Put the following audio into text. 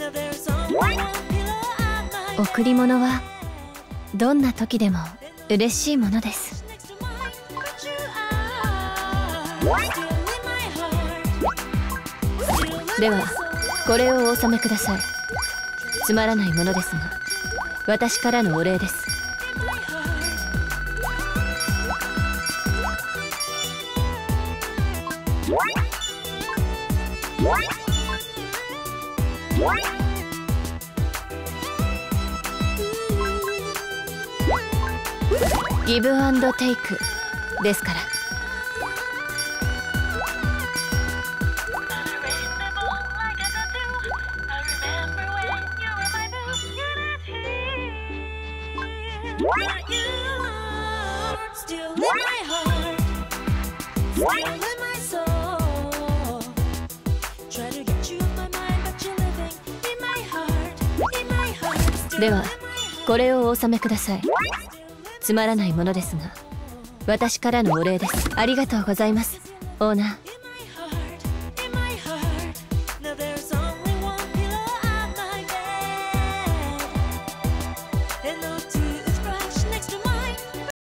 贈り物はどんな時でも嬉しいものです。ではこれをお納めください。つまらないものですが私からのお礼です。ギブアンドテイクですから。ではこれをお納めください。つまらないものですが私からのお礼です。ありがとうございますオーナー。